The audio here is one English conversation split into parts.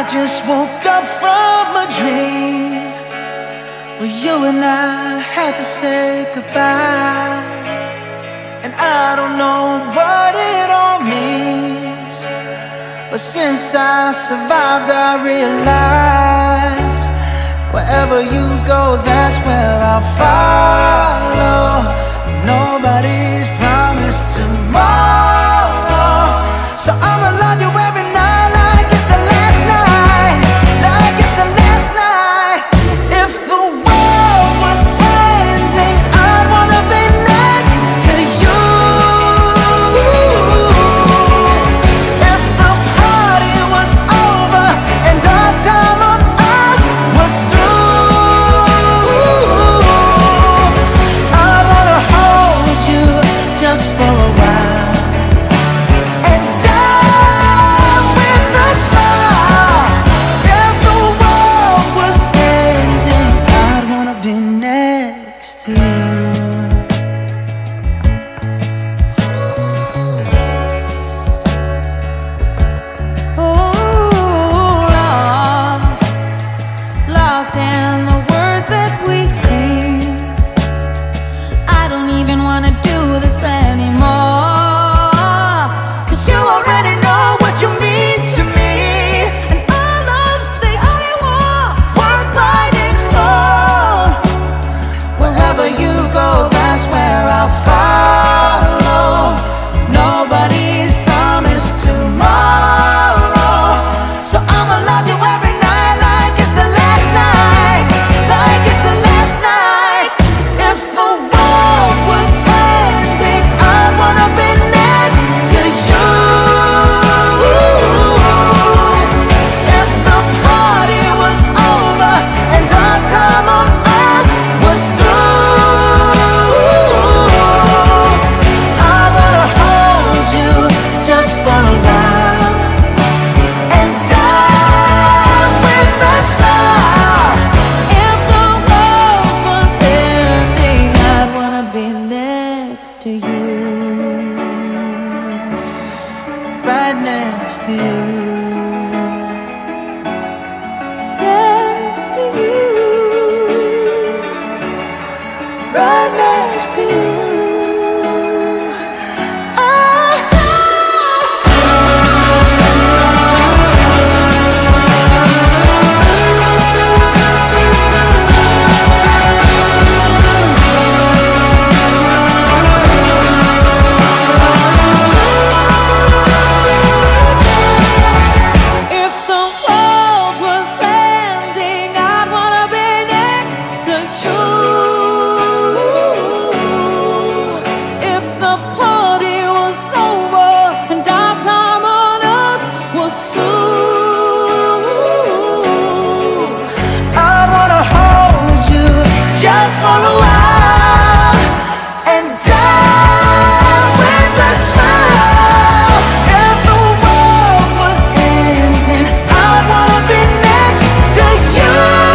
just woke up from a dream where you and I had to say goodbye. And I don't know what it all means, but since I survived I realized wherever you go, that's where I'll follow. Nobody's promised tomorrow, so I'ma love you every night like it's the last night, like it's the last night. If the world was ending, I'd wanna be next to you. If the party was over and our time on earth was through, I wanna hold you just for a while and die with a smile. If the world was ending, I'd wanna be next to you. Lost in the words that we scream. I don't even wanna do this anymore, 'cause you already know what you mean to me, and our love's the only war worth fighting for. Wherever you go, that's where I'll follow. Nobody's promised tomorrow, so I'ma love you every night like it's the last night, like it's the last night. If the world was ending, I'd wanna be next to you. If the party was over and our time on earth was through, I wanna hold you just for a while and die with a smile. If the world was ending, I'd wanna be next to you. Right next to you. Next to you. Right next to you. If the world was ending, I'd wanna be next to you. If the party was over and our time on earth was through, I wanna hold you just for a while and die with a smile. If the world was ending, I'd wanna be next to you.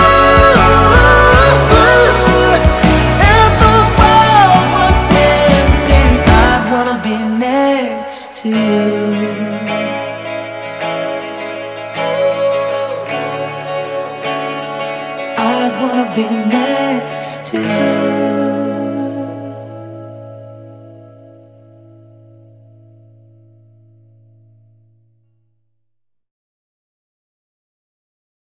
If the world was ending, I'd wanna be next to you. I'd wanna be next to you.